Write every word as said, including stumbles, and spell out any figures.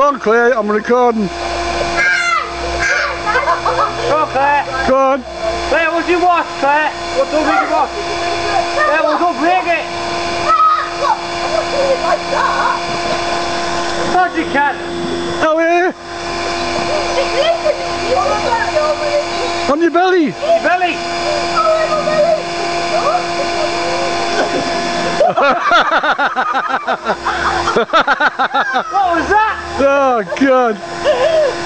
Go on, Claire, I'm recording. Go on, Claire. Go on. Claire, what do you watch, Claire? What do you watch? Claire, well, don't break it. God, you can. Oh, yeah. On your belly. Your belly. What was that? Oh, God.